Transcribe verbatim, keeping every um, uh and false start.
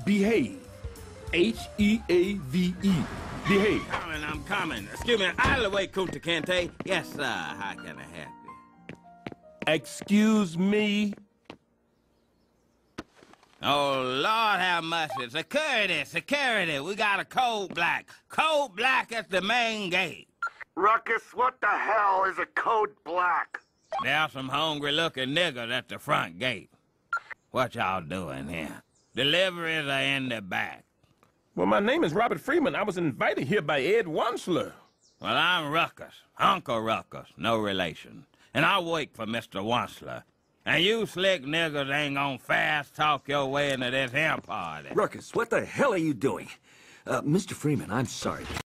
behave. H E A V E. Behave. Coming, I'm coming. Excuse me, out of the way, Kunta Kinte. Yes, sir. How can I help you? Excuse me? Oh, Lord have mercy. Security, security. We got a code black. Code black at the main gate. Ruckus, what the hell is a code black? There's some hungry-looking niggers at the front gate. What y'all doing here? Deliveries are in the back. Well, my name is Robert Freeman. I was invited here by Ed Wansler. Well, I'm Ruckus. Uncle Ruckus. No relation. And I work for Mister Wansler. And you slick niggas ain't gonna fast-talk your way into this here party. Ruckus, what the hell are you doing? Uh, Mister Freeman, I'm sorry.